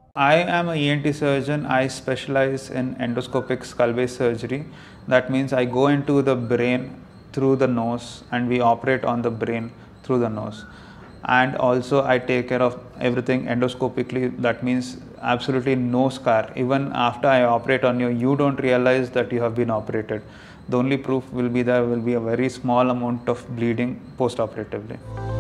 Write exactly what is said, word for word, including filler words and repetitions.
I am a E N T surgeon. I specialize in endoscopic skull base surgery. That means I go into the brain through the nose and we operate on the brain through the nose. And also I take care of everything endoscopically. That means absolutely no scar. Even after I operate on you, you don't realize that you have been operated. The only proof will be there will be a very small amount of bleeding post-operatively.